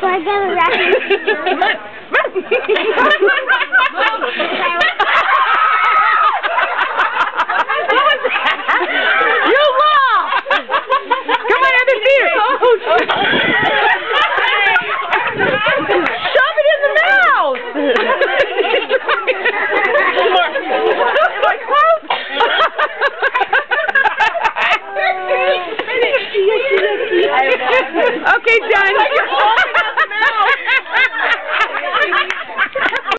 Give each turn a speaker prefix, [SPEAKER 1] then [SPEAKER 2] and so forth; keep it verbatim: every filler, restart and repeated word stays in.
[SPEAKER 1] So I got a rabbit.
[SPEAKER 2] You lost! Come on, other feet! Shove it in the mouth! Okay, done.